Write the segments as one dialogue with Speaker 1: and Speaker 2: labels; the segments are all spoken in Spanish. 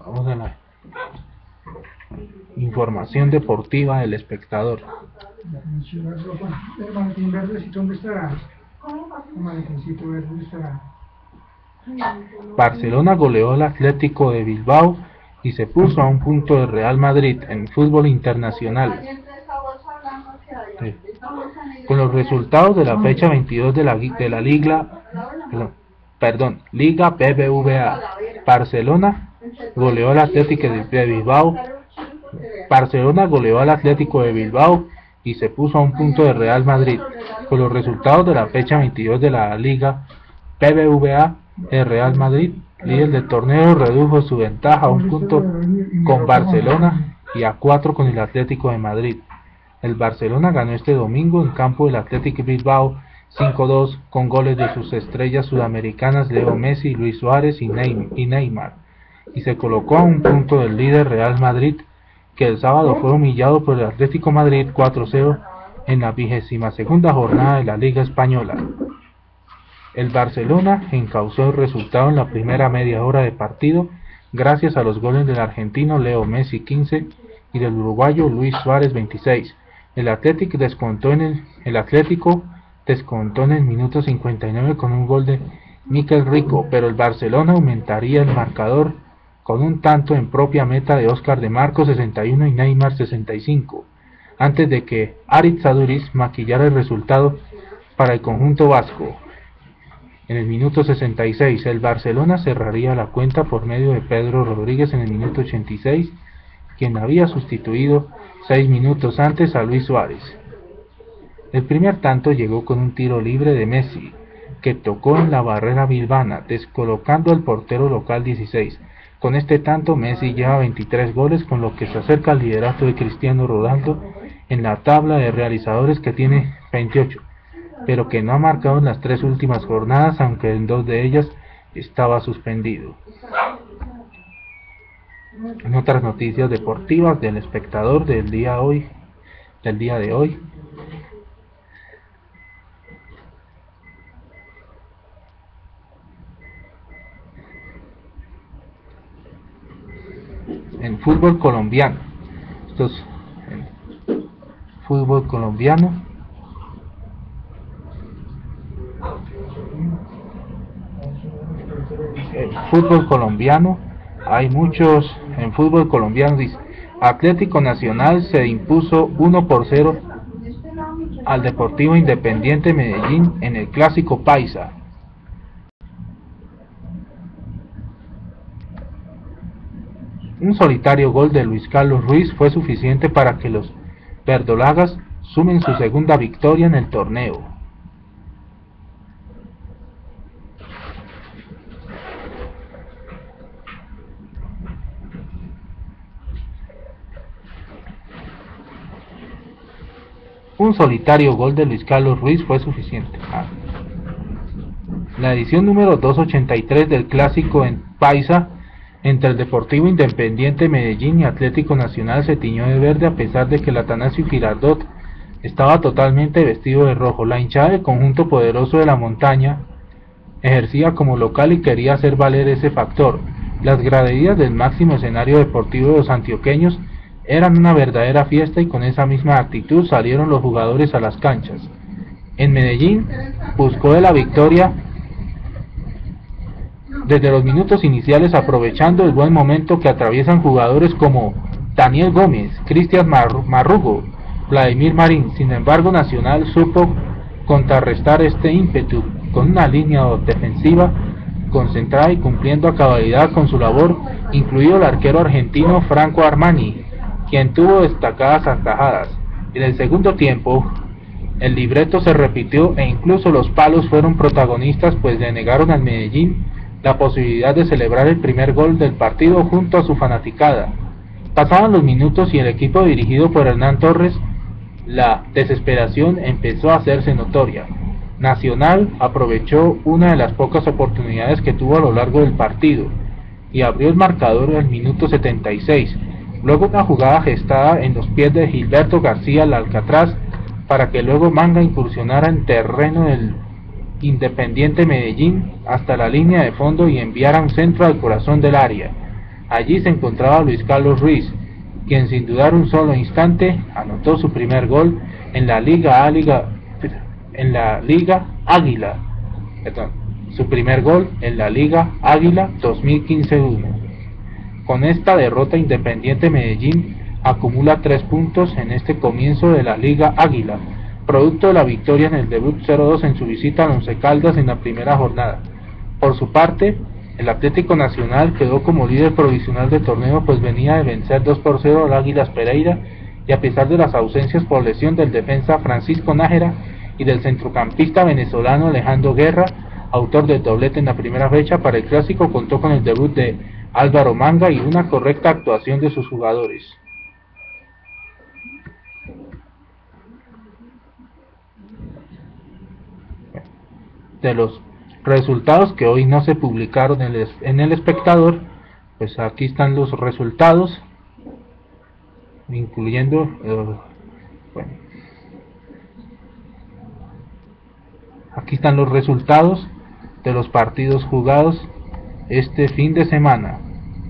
Speaker 1: Vamos a la información deportiva del espectador.
Speaker 2: El maletín verdecito, ¿dónde estará? El maletincito verde, ¿dónde estará?
Speaker 1: Barcelona goleó al Atlético de Bilbao y se puso a un punto del Real Madrid en fútbol internacional. Sí. Con los resultados de la fecha 22 de la Liga BBVA, Barcelona goleó al Atlético de Bilbao. Barcelona goleó al Atlético de Bilbao y se puso a un punto del Real Madrid. Con los resultados de la fecha 22 de la Liga BBVA, el Real Madrid, líder del torneo, redujo su ventaja a un punto con Barcelona y a 4 con el Atlético de Madrid. El Barcelona ganó este domingo en campo del Athletic Bilbao 5-2 con goles de sus estrellas sudamericanas Leo Messi, Luis Suárez y Neymar, y se colocó a un punto del líder Real Madrid, que el sábado fue humillado por el Atlético Madrid 4-0 en la 22ª jornada de la Liga Española. El Barcelona encauzó el resultado en la primera media hora de partido gracias a los goles del argentino Leo Messi 15 y del uruguayo Luis Suárez 26. El Atlético descontó en el minuto 59 con un gol de Mikel Rico, pero el Barcelona aumentaría el marcador con un tanto en propia meta de Óscar de Marco 61 y Neymar 65, antes de que Aritz Aduriz maquillara el resultado para el conjunto vasco. En el minuto 66, el Barcelona cerraría la cuenta por medio de Pedro Rodríguez en el minuto 86, quien había sustituido 6 minutos antes a Luis Suárez. El primer tanto llegó con un tiro libre de Messi, que tocó en la barrera bilbana, descolocando al portero local 16. Con este tanto, Messi lleva 23 goles, con lo que se acerca al liderato de Cristiano Ronaldo en la tabla de realizadores, que tiene 28, pero que no ha marcado en las 3 últimas jornadas, aunque en 2 de ellas estaba suspendido. En otras noticias deportivas del espectador del día de hoy, en fútbol colombiano, hay muchos. En fútbol colombiano dice: Atlético Nacional se impuso 1-0 al Deportivo Independiente Medellín en el Clásico Paisa. Un solitario gol de Luis Carlos Ruiz fue suficiente para que los verdolagas sumen su segunda victoria en el torneo. Un solitario gol de Luis Carlos Ruiz fue suficiente. La edición número 283 del Clásico en Paisa entre el Deportivo Independiente Medellín y Atlético Nacional se tiñó de verde, a pesar de que el Atanasio Girardot estaba totalmente vestido de rojo. La hinchada del conjunto poderoso de la montaña ejercía como local y quería hacer valer ese factor. Las graderías del máximo escenario deportivo de los antioqueños eran una verdadera fiesta, y con esa misma actitud salieron los jugadores a las canchas. En Medellín buscó de la victoria desde los minutos iniciales, aprovechando el buen momento que atraviesan jugadores como Daniel Gómez, Cristian Marrugo, Vladimir Marín. Sin embargo, Nacional supo contrarrestar este ímpetu con una línea defensiva concentrada y cumpliendo a cabalidad con su labor, incluido el arquero argentino Franco Armani, quien tuvo destacadas atajadas. En el segundo tiempo, el libreto se repitió e incluso los palos fueron protagonistas, pues le negaron al Medellín la posibilidad de celebrar el primer gol del partido junto a su fanaticada. Pasaban los minutos y el equipo dirigido por Hernán Torres, la desesperación empezó a hacerse notoria. Nacional aprovechó una de las pocas oportunidades que tuvo a lo largo del partido y abrió el marcador al minuto 76. Luego una jugada gestada en los pies de Gilberto García al Alcatraz, para que luego Manga incursionara en terreno del Independiente Medellín hasta la línea de fondo y enviara un centro al corazón del área. Allí se encontraba Luis Carlos Ruiz, quien sin dudar un solo instante anotó su primer gol en la Liga Águila, su primer gol en la Liga Águila 2015-1. Con esta derrota, Independiente Medellín acumula 3 puntos en este comienzo de la Liga Águila, producto de la victoria en el debut 0-2 en su visita a Once Caldas en la primera jornada. Por su parte, el Atlético Nacional quedó como líder provisional del torneo, pues venía de vencer 2-0 al Águilas Pereira, y a pesar de las ausencias por lesión del defensa Francisco Nájera y del centrocampista venezolano Alejandro Guerra, autor del doblete en la primera fecha, para el clásico contó con el debut de Álvaro Manga y una correcta actuación de sus jugadores. De los resultados que hoy no se publicaron en el Espectador, pues aquí están los resultados, incluyendo aquí están los resultados de los partidos jugados este fin de semana.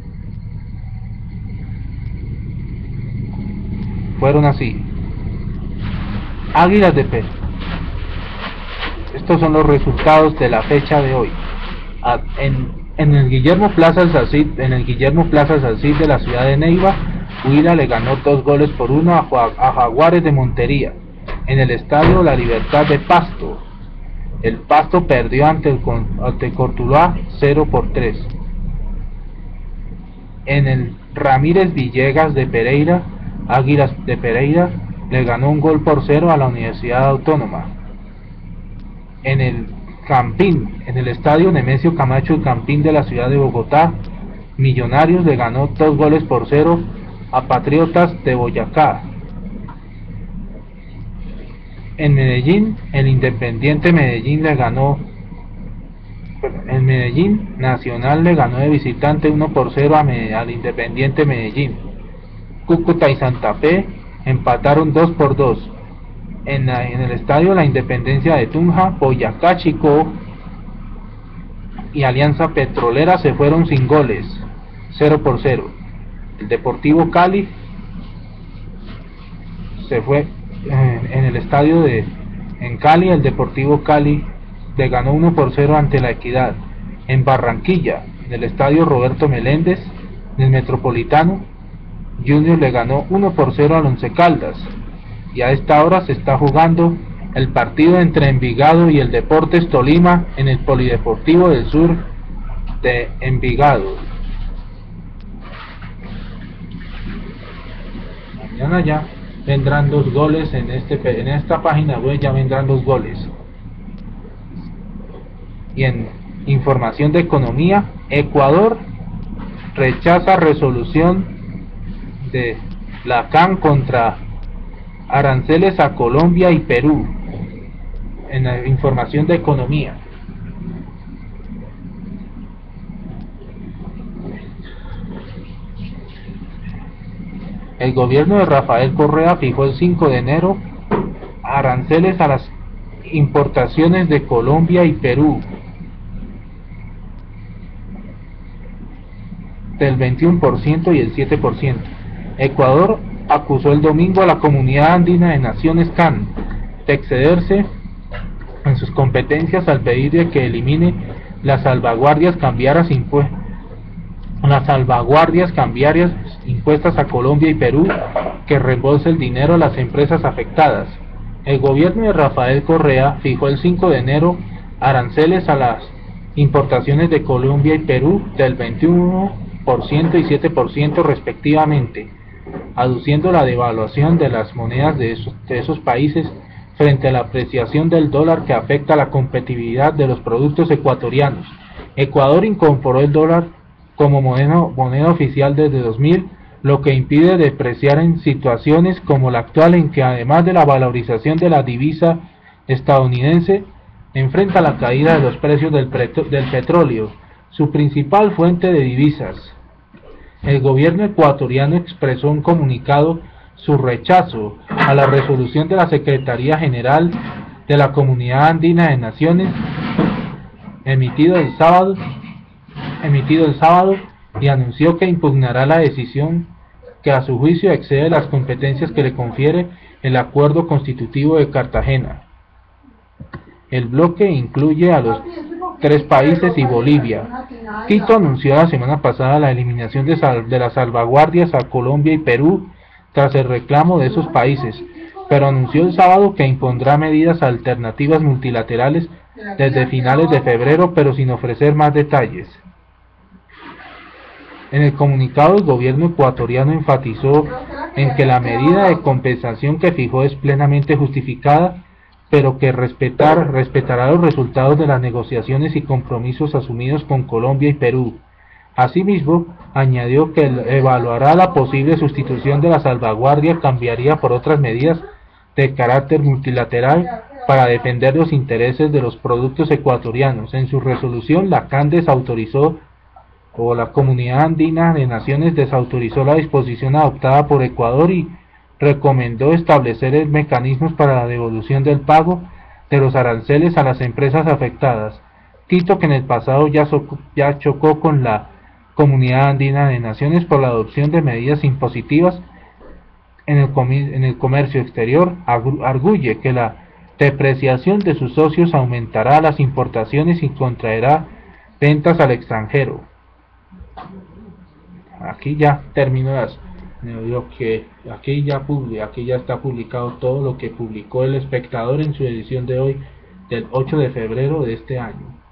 Speaker 1: Fueron así: Águilas de Pereira. Estos son los resultados de la fecha de hoy. En el Guillermo Plaza Salcid de la ciudad de Neiva, Huila le ganó 2-1 a Jaguares de Montería. En el estadio La Libertad de Pasto, el Pasto perdió ante Cortuluá 0-3. En el Ramírez Villegas de Pereira, Águilas de Pereira le ganó 1-0 a la Universidad Autónoma. En el Campín, en el estadio Nemesio Camacho el Campín de la ciudad de Bogotá, Millonarios le ganó 2-0 a Patriotas de Boyacá. En Medellín, el Independiente Medellín Nacional le ganó de visitante 1-0 al Independiente Medellín. Cúcuta y Santa Fe empataron 2-2. En el estadio La Independencia de Tunja, Boyacá Chicó y Alianza Petrolera se fueron sin goles, 0-0. El Deportivo Cali se fue en el estadio en Cali, el Deportivo Cali le ganó 1-0 ante la Equidad. En Barranquilla, en el estadio Roberto Meléndez del Metropolitano, Junior le ganó 1-0 al Once Caldas. Y a esta hora se está jugando el partido entre Envigado y el Deportes Tolima en el Polideportivo del Sur de Envigado. Mañana ya vendrán 2 goles en esta página web, ya vendrán 2 goles. Y en información de economía, Ecuador rechaza resolución de la CAN contra aranceles a Colombia y Perú. En la información de economía, el gobierno de Rafael Correa fijó el 5 de enero aranceles a las importaciones de Colombia y Perú del 21% y el 7%. Ecuador acusó el domingo a la Comunidad Andina de Naciones CAN de excederse en sus competencias al pedir que elimine las salvaguardias cambiarias impuestas a Colombia y Perú, que reembolse el dinero a las empresas afectadas. El gobierno de Rafael Correa fijó el 5 de enero aranceles a las importaciones de Colombia y Perú del 21% y 7% respectivamente, aduciendo la devaluación de las monedas de esos países frente a la apreciación del dólar que afecta la competitividad de los productos ecuatorianos. Ecuador incorporó el dólar como moneda oficial desde 2000, lo que impide depreciar en situaciones como la actual, en que además de la valorización de la divisa estadounidense, enfrenta la caída de los precios del petróleo, su principal fuente de divisas. El gobierno ecuatoriano expresó en un comunicado su rechazo a la resolución de la Secretaría General de la Comunidad Andina de Naciones emitido el sábado y anunció que impugnará la decisión que a su juicio excede las competencias que le confiere el Acuerdo Constitutivo de Cartagena. El bloque incluye a los 3 países y Bolivia. Quito anunció la semana pasada la eliminación de las salvaguardias a Colombia y Perú tras el reclamo de esos países, pero anunció el sábado que impondrá medidas alternativas multilaterales desde finales de febrero, pero sin ofrecer más detalles. En el comunicado, el gobierno ecuatoriano enfatizó en que la medida de compensación que fijó es plenamente justificada, pero que respetará los resultados de las negociaciones y compromisos asumidos con Colombia y Perú. Asimismo, añadió que evaluará la posible sustitución de la salvaguardia, cambiaría por otras medidas de carácter multilateral para defender los intereses de los productos ecuatorianos. En su resolución, la CAN desautorizó, o la Comunidad Andina de Naciones desautorizó la disposición adoptada por Ecuador y recomendó establecer mecanismos para la devolución del pago de los aranceles a las empresas afectadas. Quito, que en el pasado ya chocó con la Comunidad Andina de Naciones por la adopción de medidas impositivas en el comercio exterior, arguye que la depreciación de sus socios aumentará las importaciones y contraerá ventas al extranjero. Aquí ya termino aquí ya está publicado todo lo que publicó El Espectador en su edición de hoy, del 8 de febrero de este año.